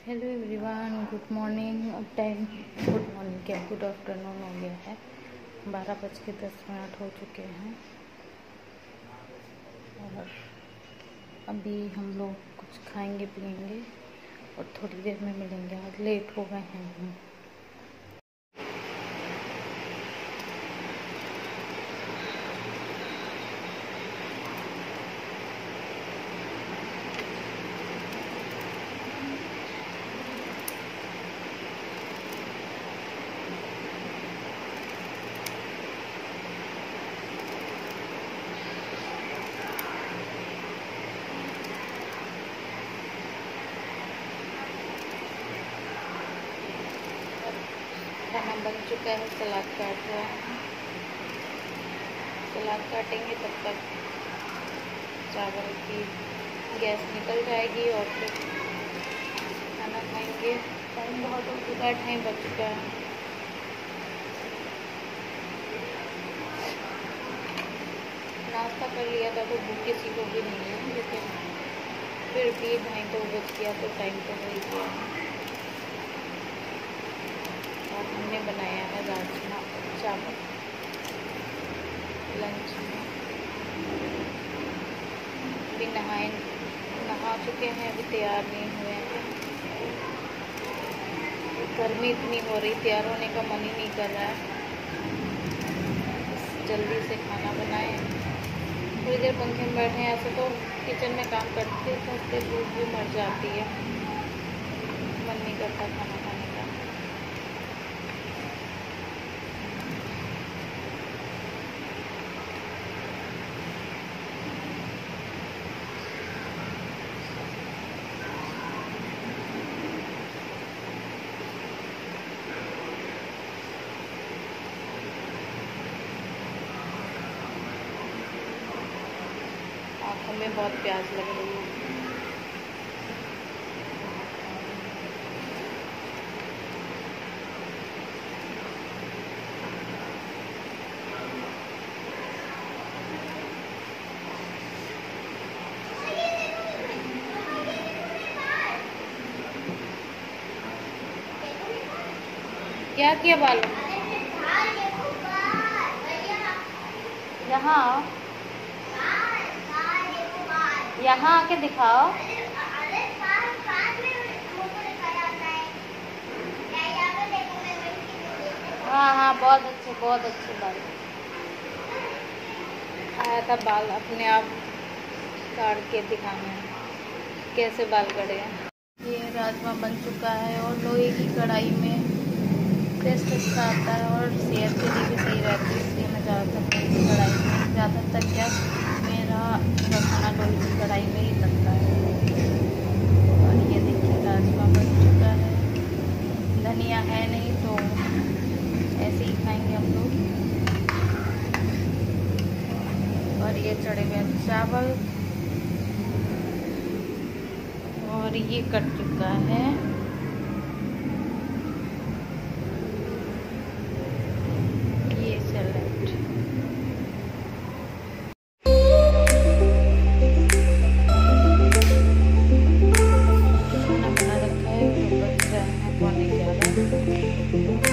Hello everyone, good morning. अब time good morning क्या good afternoon हो गया है। 12:10 हो चुके हैं और अभी हम लोग कुछ खाएंगे पिएंगे और थोड़ी देर में मिलेंगे। आज लेट हो गए हैं हम। खाना बन चुका है, सलाद काट रहा है। सलाद काटेंगे तब तक चावल की गैस निकल जाएगी और फिर खाना खाएंगे। टाइम बहुत हो चुका है, टाइम बच चुका है। नाश्ता कर लिया था तो भूख किसी को भी नहीं है, लेकिन फिर भी 2:30 बज गया तो टाइम तो हो ही गया। और हमने बनाया है राजमा चावल लंच में। अभी नहा चुके हैं, अभी तैयार नहीं हुए हैं। गर्मी इतनी हो रही, तैयार होने का मन ही नहीं कर रहा है। जल्दी से खाना बनाएं, थोड़ी देर पंखे में बैठे हैं। ऐसे तो किचन में काम करते करते भूख भी मर जाती है, मन नहीं करता खाना खाने का। आँखों में बहुत प्यास लग रही है। क्या किया बालों में? यहाँ यहाँ आके दिखाओ। हाँ हाँ, बहुत अच्छे बाल आया था। बाल अपने आप काट के दिखाना है कैसे बाल कटे हैं। ये राजमा बन चुका है और लोहे की कढ़ाई में टेस्ट अच्छा आता है और सेहत के लिए भी सही रहती है, इसलिए मैं ज़्यादातर लोहे की कढ़ाई में, ज़्यादातर क्या मेरा खाना लोहे की कढ़ाई में ही बनता है। और ये देखिए राजमा बन चुका है। धनिया है नहीं तो ऐसे ही खाएंगे हम लोग। और ये चढ़े हुए चावल और ये कट चुका है। ये सैलेड खाना बना रखा है, बच रहा है पानी ज़्यादा।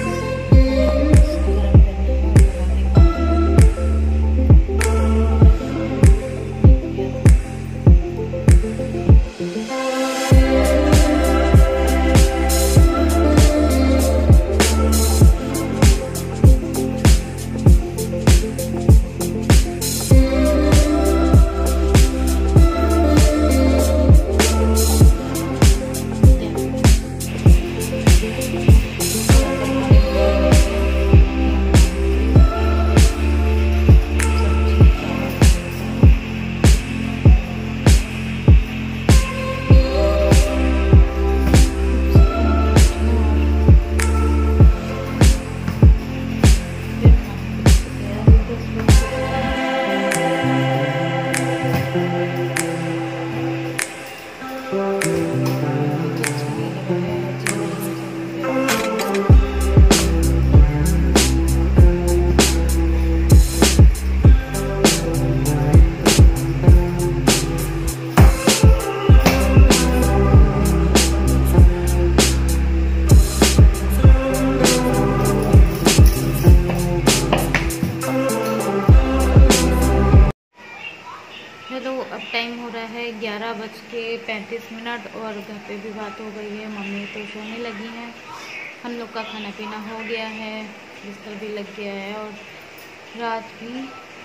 हेलो, अब टाइम हो रहा है 11:35 और घर पे भी बात हो गई है। मम्मी तो सोने लगी हैं, हम लोग का खाना पीना हो गया है, बिस्तर भी लग गया है और रात भी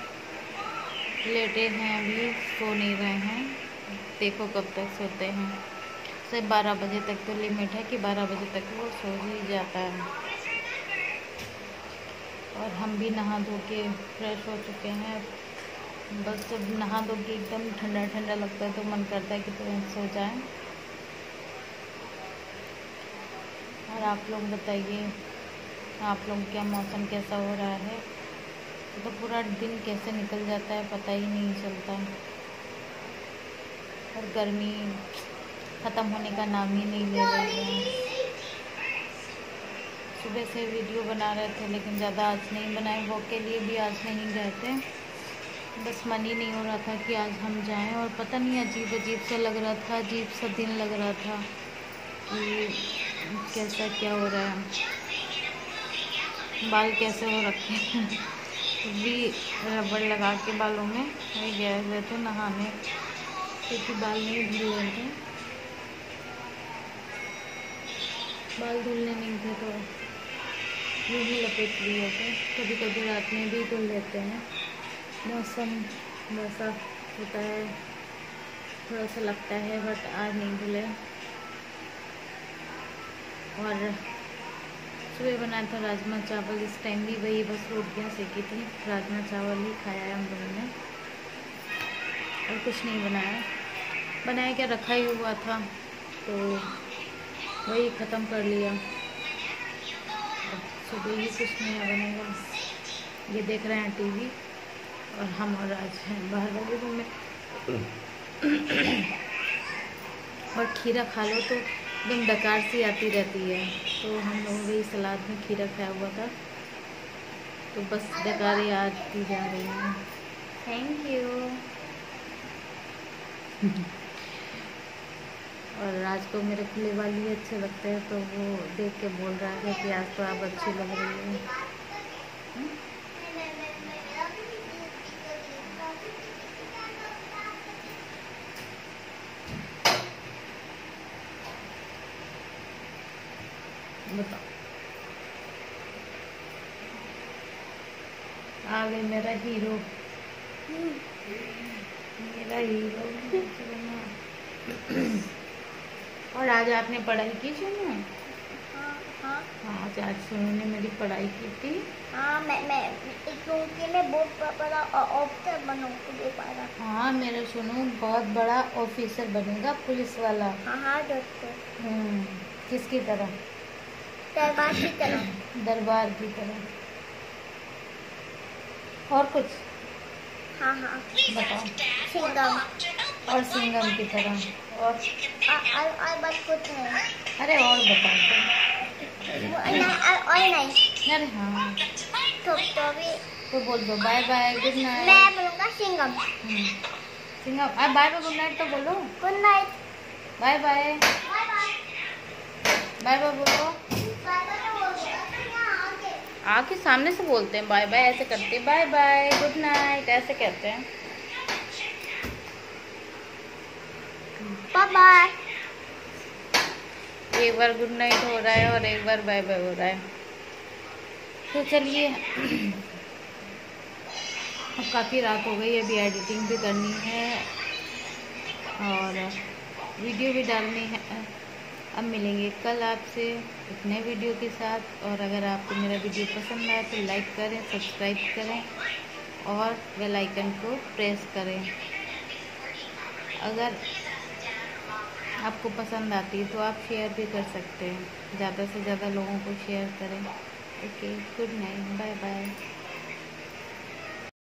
लेटे हैं, अभी सो नहीं रहे हैं। देखो कब तक सोते हैं, सिर्फ 12 बजे तक तो लिमिट है कि 12 बजे तक वो सो ही जाता है। और हम भी नहा धो के फ्रेश हो चुके हैं। बस जब नहा धो के एकदम ठंडा ठंडा लगता है तो मन करता है कि तुरंत सो जाएं। और आप लोग बताइए, आप लोग क्या मौसम कैसा हो रहा है? तो पूरा दिन कैसे निकल जाता है पता ही नहीं चलता। और गर्मी ख़त्म होने का नाम ही नहीं ले रही है। सुबह से वीडियो बना रहे थे लेकिन ज़्यादा आज नहीं बनाए, वॉक के लिए भी आज नहीं गए थे। बस मन ही नहीं हो रहा था कि आज हम जाएं। और पता नहीं अजीब अजीब सा लग रहा था, अजीब सा दिन लग रहा था कि कैसा क्या हो रहा है, बाल कैसे हो रखे हैं। भी रबड़ लगा के बालों में गए हुए थे नहाने क्योंकि बाल नहीं धुल रहे थे, बाल धुलने नहीं थे तो यूँ ही लपेट लिए थे। कभी कभी रात में भी धुल लेते हैं, मौसम वैसा होता है, थोड़ा सा लगता है, बट आज नहीं धुले। और सुबह बनाया था राजमा चावल, इस टाइम भी वही बस रोटियाँ सेकी थी, राजमा चावल ही खाया है हम लोगों ने और कुछ नहीं बनाया। बनाया क्या, रखा ही हुआ था तो वही ख़त्म कर लिया। सुबह ही कुछ नया बनेगा। ये देख रहे हैं टीवी और हम और आज हैं बाहर वाले रूम में। और खीरा खा लो तो एकदम डकार सी आती रहती है, तो हम लोगों ने सलाद में खीरा खाया हुआ था तो बस डकारें आती जा रही हैं। Thank you. और राज को मेरे खुले वाल ही अच्छे लगते हैं तो वो देख के बोल रहा है कि आज तो आप अच्छी लग रही है। बताओ, आ गए मेरा हीरो, मेरा हीरो। और आज आपने पढ़ाई की सोनू? हाँ, आज सोनू ने मेरी पढ़ाई की थी। हाँ, मैं क्योंकि मैं बहुत बड़ा ऑफिसर बनूंगा। हाँ, मेरा सोनू बहुत बड़ा ऑफिसर बनेगा, पुलिस वाला। हाँ डॉक्टर। किसकी तरह? दरबार की तरह। दरबार की तरह। और कुछ? हाँ बताओ। सिंघम। और सिंघम की तरह। और बस कुछ नहीं। अरे और बताओ और नहीं। अरे हाँ, तो भी तो बोल दो बाय बाय गुड नाइट। मैं बोलूँगा Singham. Singham, bye bye good night तो बोलो। Good night. Bye bye. Bye bye बोलो। आके सामने से बोलते हैं बाय बाय, ऐसे करते हैं बाय बाय गुड नाइट, ऐसे कहते हैं। Bye bye. एक बार गुड नाइट हो रहा है और एक बार बाय बाय हो रहा है। तो चलिए, अब काफ़ी रात हो गई, अभी एडिटिंग भी करनी है और वीडियो भी डालनी है। अब मिलेंगे कल आपसे एक नए वीडियो के साथ। और अगर आपको मेरा वीडियो पसंद आए तो लाइक करें, सब्सक्राइब करें और बेल आइकन को प्रेस करें। अगर आपको पसंद आती है तो आप शेयर भी कर सकते हैं, ज़्यादा से ज़्यादा लोगों को शेयर करें। Okay, good night, bye bye.